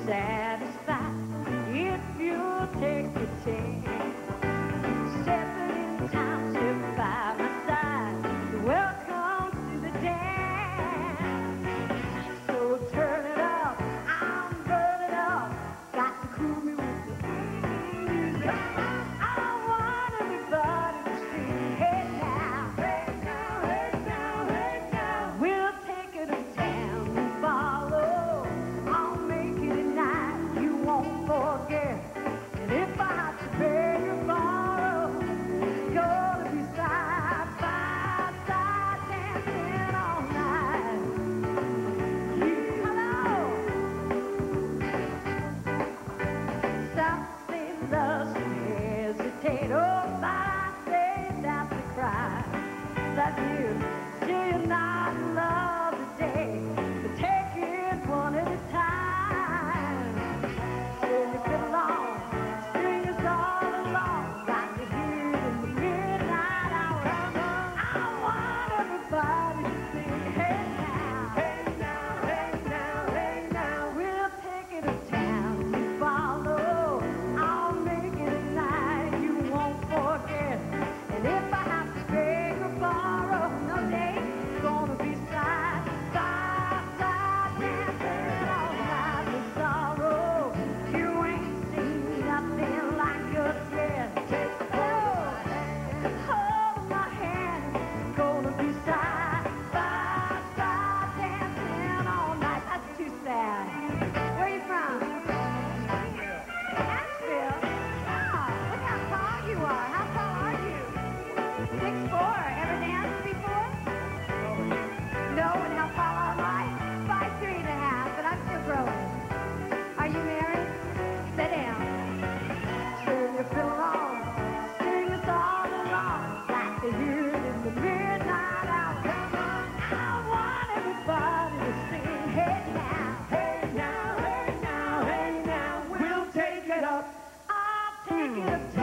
satisfied if you take the chance. Stepping in time, step by my side. Welcome to the dance. So turn it up, I'm burning up. Got to cool me with the music. I want everybody to sing. Hey now, hey now, hey now, hey now. We'll take it to town and follow. I'll make it a night you won't forget. And if I have to beg or borrow, gonna be side by side dancing all night. Hello. Stop saying love and hesitate. Oh, but I say that's a cry. That you still you're not in love today. But take it one at a time. Till you get along, string us all along. Got to hear it in the midnight hour. I want everybody to sing. Hey now, hey now, hey now, hey now. We'll take it to town and follow. I'll make it a night you won't forget. And if I have to beg or borrow, no day, it's gonna be side by side dancing all night with sorrow. You ain't seen nothing like us yet. Hold my hand, it's gonna be side by side dancing all night. That's too sad. Where you from? Asheville. Oh, look how tall you are. How tall are you? 6'4". Ever danced before? No, and how tall am I? 5'3.5", but I'm still growing. Are you married? Sit down. Turn your fiddle on. Sing us all along. Like to hear it in the midnight hour. Come on. I want everybody to sing. Hey now, hey now, hey now, hey now. We'll take it up. I'll take it up.